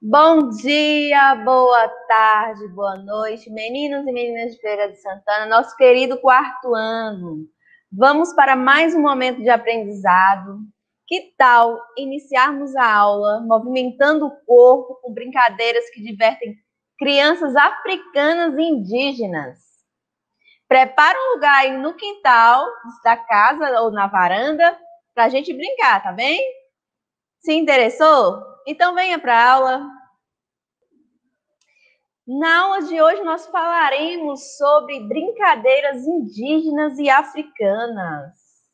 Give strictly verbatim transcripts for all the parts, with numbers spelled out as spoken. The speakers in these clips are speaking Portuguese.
Bom dia, boa tarde, boa noite, meninos e meninas de Feira de Santana, nosso querido quarto ano. Vamos para mais um momento de aprendizado. Que tal iniciarmos a aula movimentando o corpo com brincadeiras que divertem crianças africanas e indígenas? Prepara um lugar aí no quintal da casa ou na varanda para a gente brincar, tá bem? Se interessou? Então venha para a aula. Na aula de hoje nós falaremos sobre brincadeiras indígenas e africanas.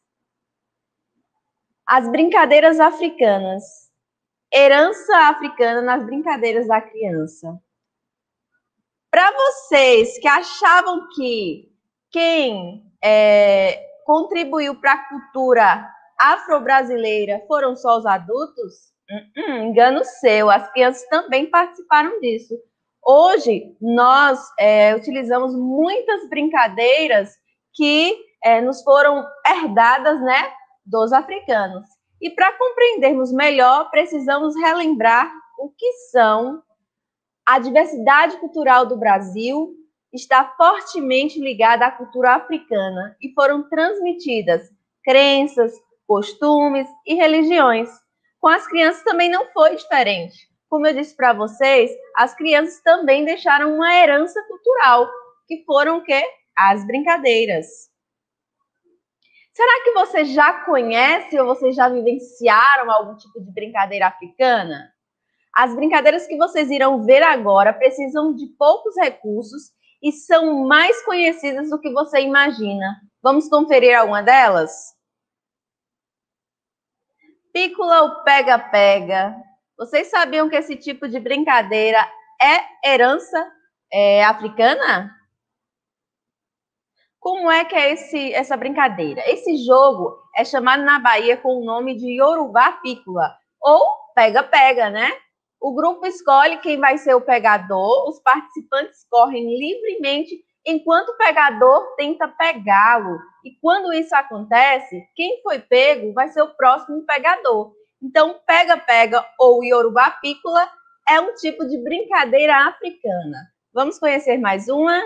As brincadeiras africanas. Herança africana nas brincadeiras da criança. Para vocês que achavam que quem é, contribuiu para a cultura afro-brasileira foram só os adultos, uh -uh, engano seu, as crianças também participaram disso. Hoje, nós é, utilizamos muitas brincadeiras que é, nos foram herdadas, né, dos africanos. E para compreendermos melhor, precisamos relembrar o que são a diversidade cultural do Brasil, está fortemente ligada à cultura africana e foram transmitidas crenças, costumes e religiões. Com as crianças também não foi diferente. Como eu disse para vocês, as crianças também deixaram uma herança cultural, que foram o quê? As brincadeiras. Será que você já conhece ou vocês já vivenciaram algum tipo de brincadeira africana? As brincadeiras que vocês irão ver agora precisam de poucos recursos e são mais conhecidas do que você imagina. Vamos conferir alguma delas? Pícola ou pega-pega. Vocês sabiam que esse tipo de brincadeira é herança é, africana? Como é que é esse, essa brincadeira? Esse jogo é chamado na Bahia com o nome de Yorubá Pícola, ou pega-pega, né? O grupo escolhe quem vai ser o pegador, os participantes correm livremente enquanto o pegador tenta pegá-lo. E quando isso acontece, quem foi pego vai ser o próximo pegador. Então, pega-pega ou Yorubá Pícola é um tipo de brincadeira africana. Vamos conhecer mais uma?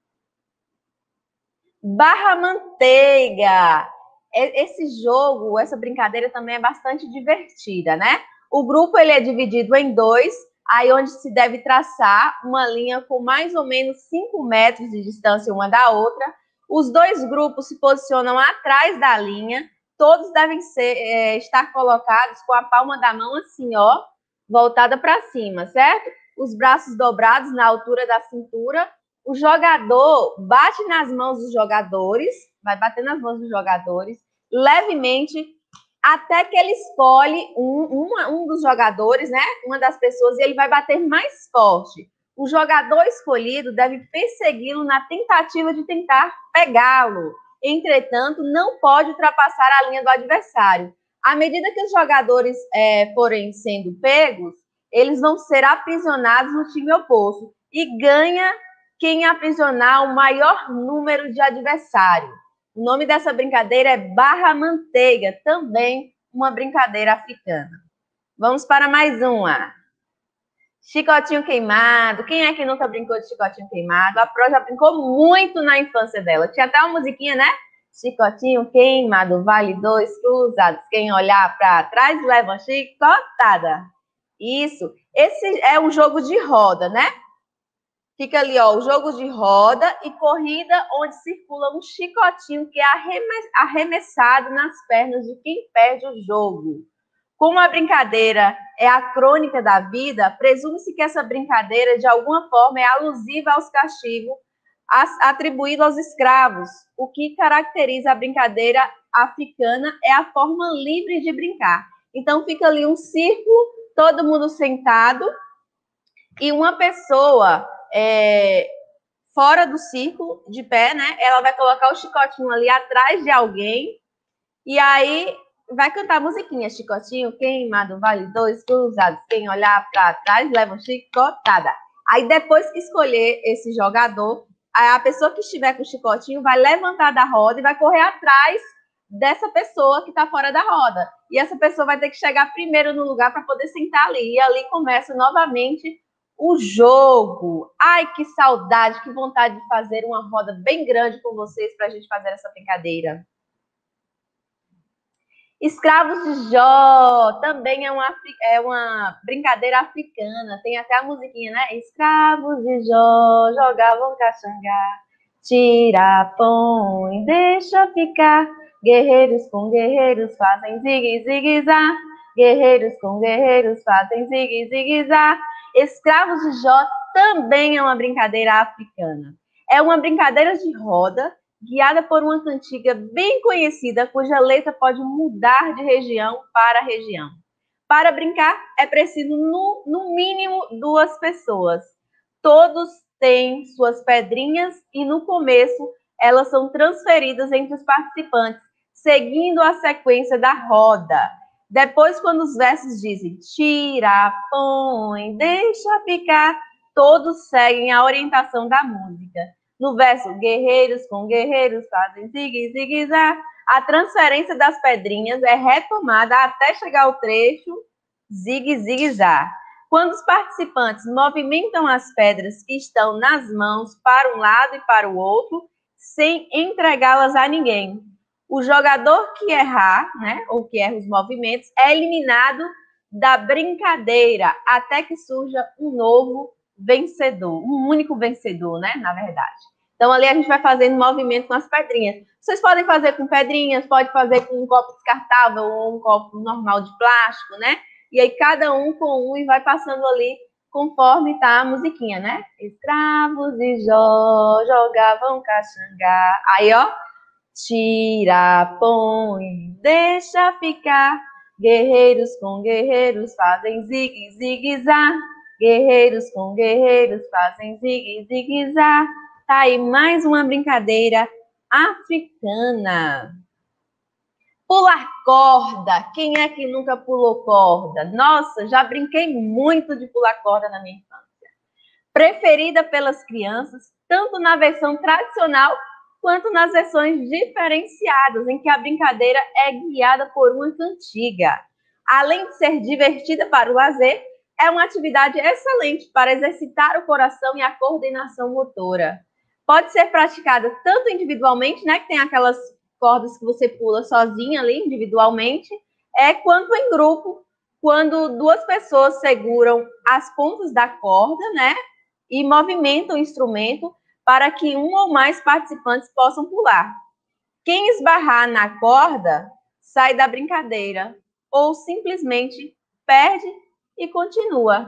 Barra manteiga. Esse jogo, essa brincadeira também é bastante divertida, né? O grupo ele é dividido em dois, aí onde se deve traçar uma linha com mais ou menos cinco metros de distância uma da outra. Os dois grupos se posicionam atrás da linha, todos devem ser, é, estar colocados com a palma da mão assim, ó, voltada para cima, certo? Os braços dobrados na altura da cintura. O jogador bate nas mãos dos jogadores, vai bater nas mãos dos jogadores, levemente, até que ele escolhe um, um, um dos jogadores, né? Uma das pessoas, e ele vai bater mais forte. O jogador escolhido deve persegui-lo na tentativa de tentar pegá-lo. Entretanto, não pode ultrapassar a linha do adversário. À medida que os jogadores é, forem sendo pegos, eles vão ser aprisionados no time oposto e ganha quem aprisionar o maior número de adversários. O nome dessa brincadeira é barra manteiga, também uma brincadeira africana. Vamos para mais uma. Chicotinho queimado. Quem é que nunca brincou de chicotinho queimado? A Pro já brincou muito na infância dela. Tinha até uma musiquinha, né? Chicotinho queimado, vale dois cruzados. Quem olhar para trás leva uma chicotada. Isso. Esse é um jogo de roda, né? Fica ali, ó, o jogo de roda e corrida, onde circula um chicotinho que é arremessado nas pernas de quem perde o jogo. Como a brincadeira é a crônica da vida, presume-se que essa brincadeira, de alguma forma, é alusiva aos castigos atribuídos aos escravos. O que caracteriza a brincadeira africana é a forma livre de brincar. Então, fica ali um círculo, todo mundo sentado, e uma pessoa É, fora do círculo, de pé, né? Ela vai colocar o chicotinho ali atrás de alguém e aí vai cantar a musiquinha. Chicotinho queimado, vale dois cruzados. Quem olhar para trás leva uma chicotada. Aí depois que escolher esse jogador, a pessoa que estiver com o chicotinho vai levantar da roda e vai correr atrás dessa pessoa que está fora da roda. E essa pessoa vai ter que chegar primeiro no lugar para poder sentar ali. E ali começa novamente o jogo. Ai, que saudade, que vontade de fazer uma roda bem grande com vocês para a gente fazer essa brincadeira. Escravos de Jó também é uma, é uma brincadeira africana. Tem até a musiquinha, né? Escravos de Jó jogavam caxangá. Tira, põe, deixa ficar. Guerreiros com guerreiros fazem zigue, zigue, zá. Guerreiros com guerreiros fazem zigue, zigue, zá. Escravos de Jó também é uma brincadeira africana. É uma brincadeira de roda, guiada por uma cantiga bem conhecida, cuja letra pode mudar de região para região. Para brincar, é preciso, no, no mínimo, duas pessoas. Todos têm suas pedrinhas e, no começo, elas são transferidas entre os participantes, seguindo a sequência da roda. Depois, quando os versos dizem tira, põe, deixa ficar, todos seguem a orientação da música. No verso, guerreiros com guerreiros fazem zigue, zigue, zá. A transferência das pedrinhas é retomada até chegar ao trecho zigue, zigue, zá. Quando os participantes movimentam as pedras que estão nas mãos para um lado e para o outro, sem entregá-las a ninguém. O jogador que errar, né, ou que erra os movimentos, é eliminado da brincadeira até que surja um novo vencedor, um único vencedor, né, na verdade. Então, ali a gente vai fazendo movimento com as pedrinhas. Vocês podem fazer com pedrinhas, pode fazer com um copo descartável ou um copo normal de plástico, né? E aí cada um com um e vai passando ali conforme tá a musiquinha, né? Escravos de Jó jogavam caxangá. Aí, ó, tira, põe, deixa ficar. Guerreiros com guerreiros fazem zigue, zigue, zá. Guerreiros com guerreiros fazem zigue, zigue, zá. Tá aí mais uma brincadeira africana. Pular corda. Quem é que nunca pulou corda? Nossa, já brinquei muito de pular corda na minha infância. Preferida pelas crianças, tanto na versão tradicional quanto nas versões diferenciadas, em que a brincadeira é guiada por uma cantiga. Além de ser divertida para o lazer, é uma atividade excelente para exercitar o coração e a coordenação motora. Pode ser praticada tanto individualmente, né, que tem aquelas cordas que você pula sozinha ali, individualmente, é, quanto em grupo, quando duas pessoas seguram as pontas da corda, né, e movimentam o instrumento para que um ou mais participantes possam pular. Quem esbarrar na corda sai da brincadeira ou simplesmente perde e continua.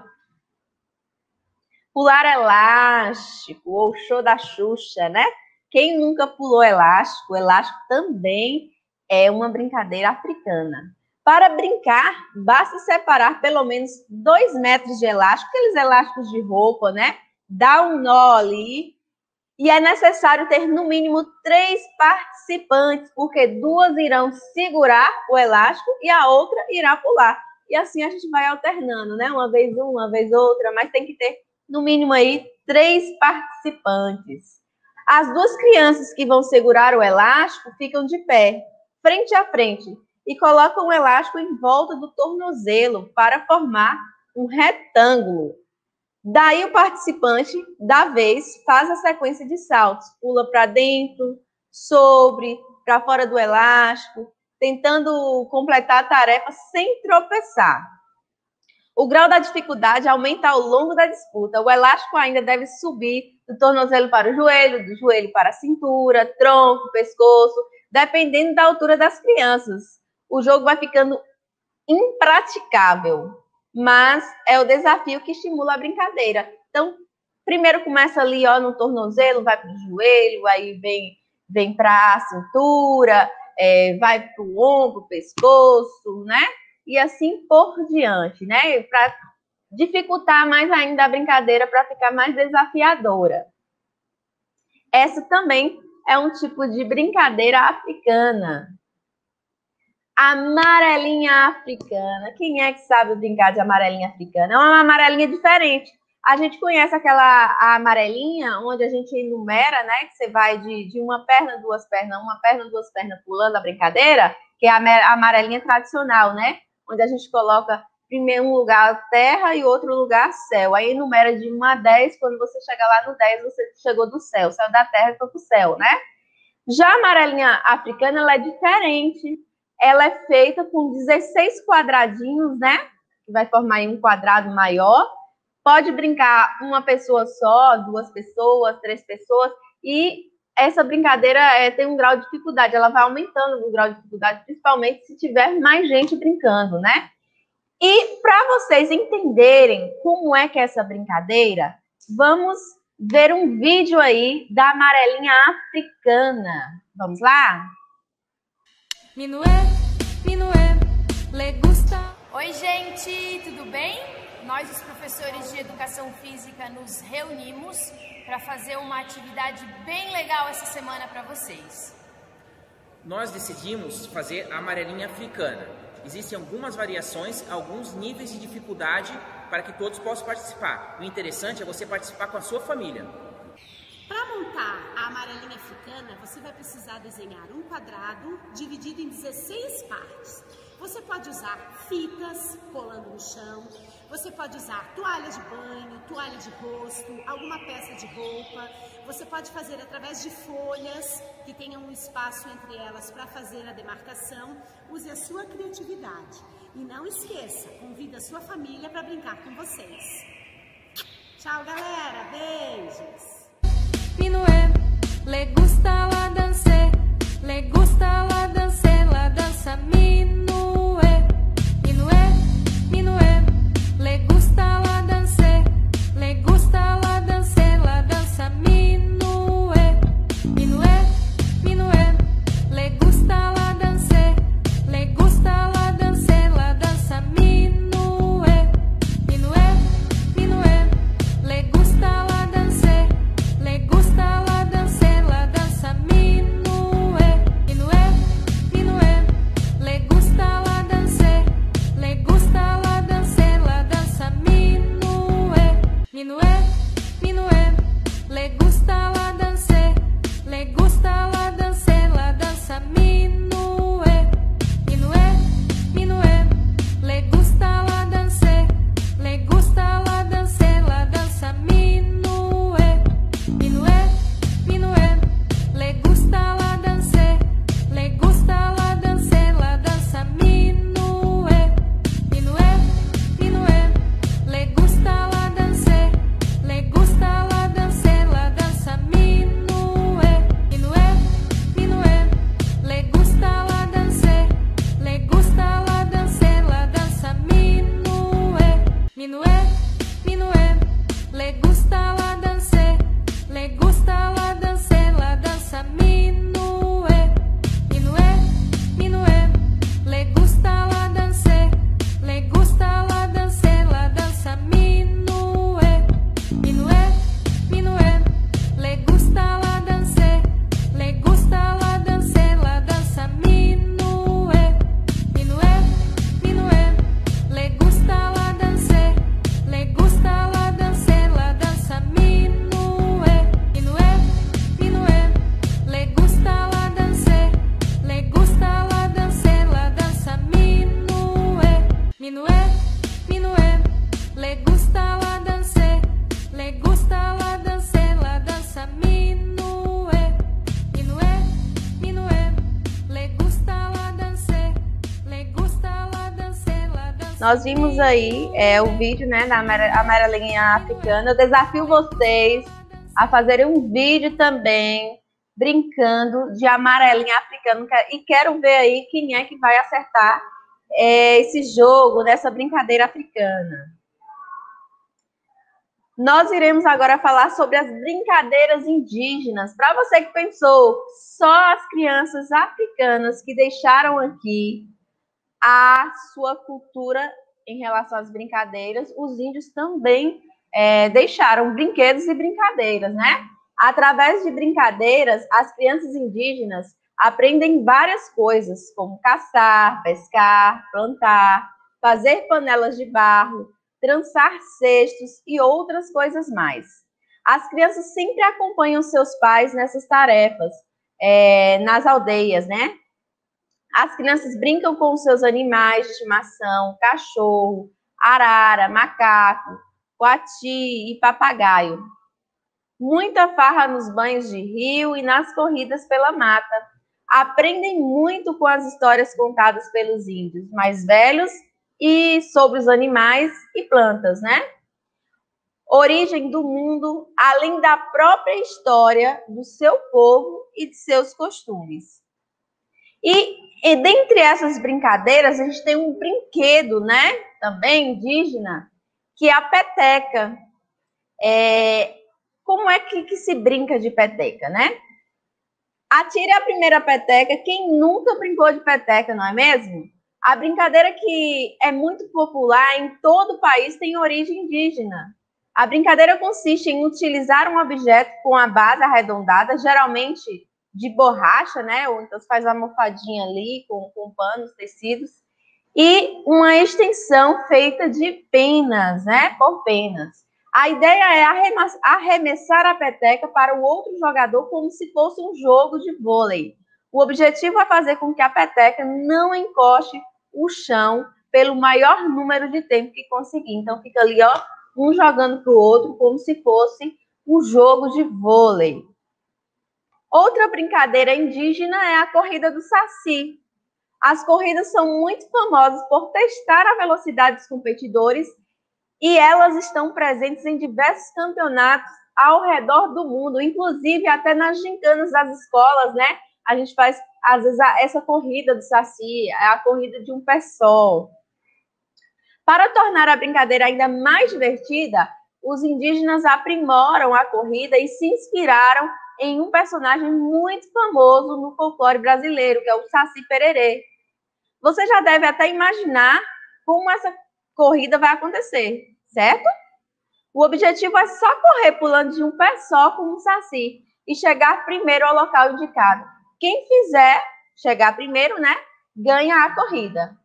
Pular elástico ou show da Xuxa, né? Quem nunca pulou elástico? O elástico também é uma brincadeira africana. Para brincar, basta separar pelo menos dois metros de elástico, aqueles elásticos de roupa, né? Dá um nó ali. E é necessário ter no mínimo três participantes, porque duas irão segurar o elástico e a outra irá pular. E assim a gente vai alternando, né? Uma vez uma, uma vez outra, mas tem que ter no mínimo aí três participantes. As duas crianças que vão segurar o elástico ficam de pé, frente a frente, e colocam o elástico em volta do tornozelo para formar um retângulo. Daí o participante da vez faz a sequência de saltos, pula para dentro, sobre, para fora do elástico, tentando completar a tarefa sem tropeçar. O grau da dificuldade aumenta ao longo da disputa. O elástico ainda deve subir do tornozelo para o joelho, do joelho para a cintura, tronco, pescoço, dependendo da altura das crianças. O jogo vai ficando impraticável, mas é o desafio que estimula a brincadeira. Então, primeiro começa ali, ó, no tornozelo, vai para o joelho, aí vem, vem para a cintura, é, vai para o ombro, pescoço, né? E assim por diante, né? Para dificultar mais ainda a brincadeira, para ficar mais desafiadora. Essa também é um tipo de brincadeira africana. Amarelinha africana. Quem é que sabe brincar de amarelinha africana? É uma amarelinha diferente. A gente conhece aquela a amarelinha, onde a gente enumera, né? Que você vai de, de uma perna, duas pernas, uma perna, duas pernas pulando a brincadeira, que é a amarelinha tradicional, né? Onde a gente coloca primeiro um lugar terra e outro lugar céu. Aí enumera de um a dez, quando você chegar lá no dez, você chegou do céu. Saiu da terra e foi pro céu, né? Já a amarelinha africana, ela é diferente. Ela é feita com dezesseis quadradinhos, né? Que vai formar aí um quadrado maior. Pode brincar uma pessoa só, duas pessoas, três pessoas. E essa brincadeira é, tem um grau de dificuldade. Ela vai aumentando o grau de dificuldade, principalmente se tiver mais gente brincando, né? E para vocês entenderem como é que é essa brincadeira, vamos ver um vídeo aí da amarelinha africana. Vamos lá? Minué, minué, le gusta. Oi, gente, tudo bem? Nós, os professores de Educação Física, nos reunimos para fazer uma atividade bem legal essa semana para vocês. Nós decidimos fazer a amarelinha africana. Existem algumas variações, alguns níveis de dificuldade para que todos possam participar. O interessante é você participar com a sua família. Para montar a amarelinha africana, você vai precisar desenhar um quadrado dividido em dezesseis partes. Você pode usar fitas colando no chão, você pode usar toalha de banho, toalha de rosto, alguma peça de roupa. Você pode fazer através de folhas que tenham um espaço entre elas para fazer a demarcação. Use a sua criatividade. E não esqueça, convide a sua família para brincar com vocês. Tchau, galera. Beijos. Minué, le gusta la danse, le gusta la danse, la danza minué, minué, minué, le gusta la danse, le gusta la danse, la danza minué, minué, minué, le gusta la danse, le gusta la danse, la danza minué, minué, minué, le gusta la danse, le gusta la danse, la danza minué, minué, minué, le gusta la danse, le gusta la danse, la danza minué, minué, minué, le gusta la danse, le gusta la danse, la danza minué, minué, minué, le gusta la danse, le gusta la danse, la danza minué, minué, minué, le gusta la danse, le gusta la danse, la danza minué, minué, minué, le gusta la danse, le gusta la danse, la danza minué, minué, minué, le gusta la danse, le gusta la danse, la danza minué, minué, minué, le gusta la danse, le gusta la danse, la danza minué, minué, minué, le gusta la danse, le gusta la danse, la danza minué, minué, minué, le gusta la danse, le gusta la danse, la danza minué, minué, minué, le gusta la danse, le gusta la danse, la danza minué, minué, minué, le gusta la danse, le gusta la danse, la danza minué, minué, minué, le gusta la danse, le gusta la danse, la danza minué, minué, minué, le gusta la danse, le gusta la danse, la danza. Nós vimos aí é, o vídeo, né, da amarelinha africana. Eu desafio vocês a fazerem um vídeo também brincando de amarelinha africana e quero ver aí quem é que vai acertar é, esse jogo, nessa brincadeira africana. Nós iremos agora falar sobre as brincadeiras indígenas. Para você que pensou só as crianças africanas que deixaram aqui a sua cultura em relação às brincadeiras, os índios também é, deixaram brinquedos e brincadeiras, né? Através de brincadeiras, as crianças indígenas aprendem várias coisas, como caçar, pescar, plantar, fazer panelas de barro, trançar cestos e outras coisas mais. As crianças sempre acompanham seus pais nessas tarefas, é, nas aldeias, né? As crianças brincam com os seus animais de estimação, cachorro, arara, macaco, coati e papagaio. Muita farra nos banhos de rio e nas corridas pela mata. Aprendem muito com as histórias contadas pelos índios mais velhos e sobre os animais e plantas, né? Origem do mundo, além da própria história do seu povo e de seus costumes. E, e dentre essas brincadeiras, a gente tem um brinquedo, né? Também indígena, que é a peteca. É, como é que, que se brinca de peteca, né? Atire a primeira peteca. Quem nunca brincou de peteca, não é mesmo? A brincadeira que é muito popular em todo o país tem origem indígena. A brincadeira consiste em utilizar um objeto com a base arredondada, geralmente de borracha, né? Ou então você faz uma almofadinha ali com, com panos, tecidos, e uma extensão feita de penas, né? Por penas. A ideia é arremessar a peteca para o outro jogador como se fosse um jogo de vôlei. O objetivo é fazer com que a peteca não encoste o chão pelo maior número de tempo que conseguir. Então, fica ali, ó, um jogando para o outro como se fosse um jogo de vôlei. Outra brincadeira indígena é a corrida do saci. As corridas são muito famosas por testar a velocidade dos competidores e elas estão presentes em diversos campeonatos ao redor do mundo, inclusive até nas gincanas das escolas, né? A gente faz, às vezes, essa corrida do saci, a corrida de um pé só. Para tornar a brincadeira ainda mais divertida, os indígenas aprimoram a corrida e se inspiraram em um personagem muito famoso no folclore brasileiro, que é o Saci Pererê. Você já deve até imaginar como essa corrida vai acontecer, certo? O objetivo é só correr pulando de um pé só como um saci e chegar primeiro ao local indicado. Quem fizer chegar primeiro, né, ganha a corrida.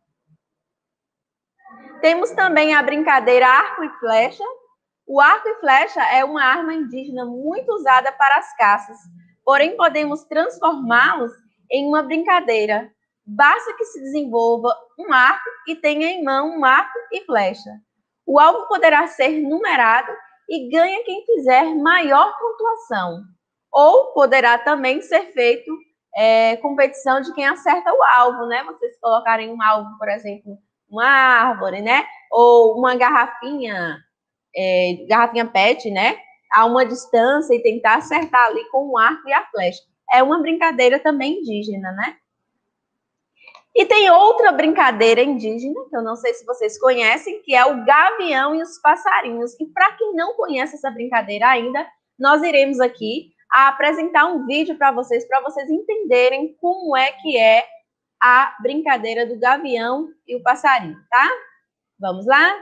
Temos também a brincadeira arco e flecha. O arco e flecha é uma arma indígena muito usada para as caças, porém podemos transformá-los em uma brincadeira. Basta que se desenvolva um arco e tenha em mão um arco e flecha. O alvo poderá ser numerado e ganha quem fizer maior pontuação. Ou poderá também ser feito é, competição de quem acerta o alvo, né? Vocês colocarem um alvo, por exemplo, uma árvore, né? Ou uma garrafinha, é, garrafinha pet, né? A uma distância e tentar acertar ali com o arco e a flecha. É uma brincadeira também indígena, né? E tem outra brincadeira indígena, que eu não sei se vocês conhecem, que é o gavião e os passarinhos. E para quem não conhece essa brincadeira ainda, nós iremos aqui apresentar um vídeo para vocês, para vocês entenderem como é que é a brincadeira do gavião e o passarinho, tá? Vamos lá?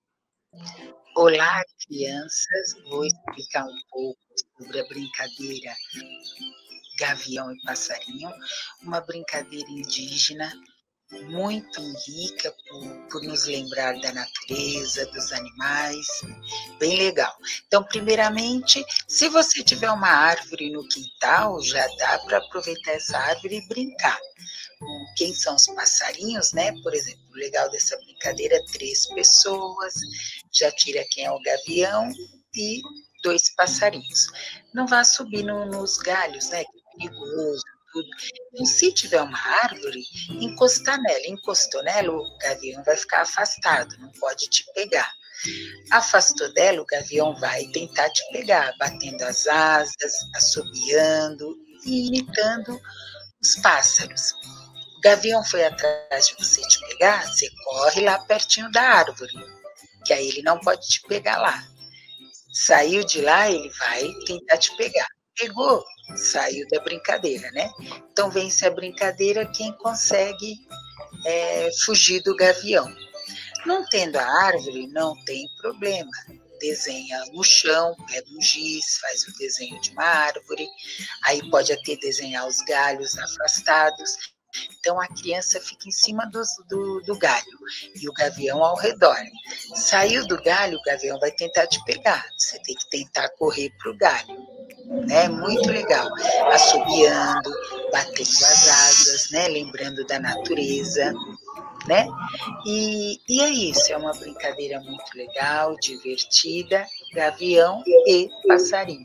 Olá, crianças. Vou explicar um pouco sobre a brincadeira Gavião e Passarinho, uma brincadeira indígena muito rica por, por nos lembrar da natureza, dos animais, bem legal. Então, primeiramente, se você tiver uma árvore no quintal, já dá para aproveitar essa árvore e brincar. Quem são os passarinhos, né? Por exemplo, o legal dessa brincadeira é três pessoas, já tira quem é o gavião e dois passarinhos. Não vá subir no, nos galhos, né? Que é perigoso, tudo. Então, se tiver uma árvore, encostar nela. Encostou nela, o gavião vai ficar afastado, não pode te pegar. Afastou dela, o gavião vai tentar te pegar, batendo as asas, assobiando e imitando os pássaros. O gavião foi atrás de você te pegar, você corre lá pertinho da árvore, que aí ele não pode te pegar lá. Saiu de lá, ele vai tentar te pegar. Pegou, saiu da brincadeira, né? Então vence a brincadeira quem consegue é, fugir do gavião. Não tendo a árvore, não tem problema. Desenha no chão, pega um giz, faz o desenho de uma árvore. Aí pode até desenhar os galhos afastados. Então, a criança fica em cima do, do, do galho e o gavião ao redor. Saiu do galho, o gavião vai tentar te pegar. Você tem que tentar correr para o galho. Né? Muito legal. Assobiando, batendo as asas, né? Lembrando da natureza. Né? E, e é isso, é uma brincadeira muito legal, divertida, gavião e passarinho.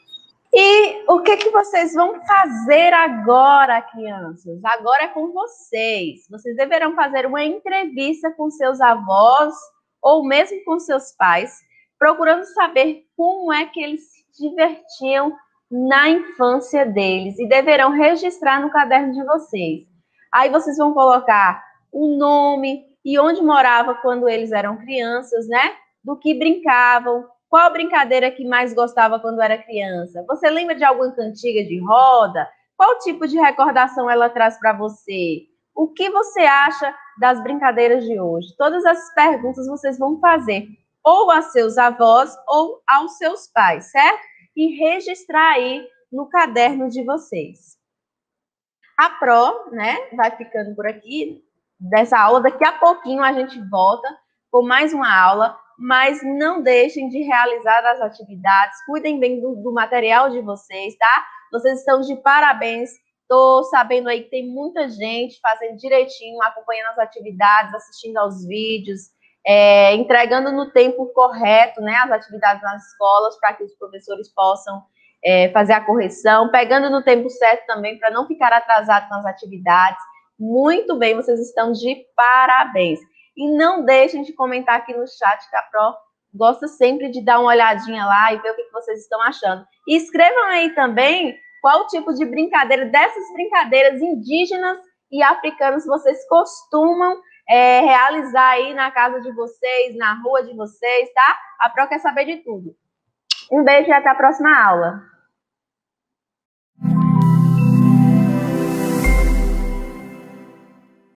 E o que, que vocês vão fazer agora, crianças? Agora é com vocês. Vocês deverão fazer uma entrevista com seus avós ou mesmo com seus pais, procurando saber como é que eles se divertiam na infância deles e deverão registrar no caderno de vocês. Aí vocês vão colocar o nome e onde morava quando eles eram crianças, né? Do que brincavam, qual brincadeira que mais gostava quando era criança. Você lembra de alguma cantiga de roda? Qual tipo de recordação ela traz para você? O que você acha das brincadeiras de hoje? Todas essas perguntas vocês vão fazer ou a seus avós ou aos seus pais, certo? E registrar aí no caderno de vocês. A Pro, né, vai ficando por aqui dessa aula. Daqui a pouquinho a gente volta com mais uma aula, mas não deixem de realizar as atividades, cuidem bem do, do material de vocês, tá? Vocês estão de parabéns, tô sabendo aí que tem muita gente fazendo direitinho, acompanhando as atividades, assistindo aos vídeos, é, entregando no tempo correto, né, as atividades nas escolas, para que os professores possam é, fazer a correção, pegando no tempo certo também, para não ficar atrasado com as atividades. Muito bem, vocês estão de parabéns. E não deixem de comentar aqui no chat, que a Pro gosta sempre de dar uma olhadinha lá e ver o que vocês estão achando. E escrevam aí também qual tipo de brincadeira, dessas brincadeiras indígenas e africanas vocês costumam é, realizar aí na casa de vocês, na rua de vocês, tá? A Pro quer saber de tudo. Um beijo e até a próxima aula.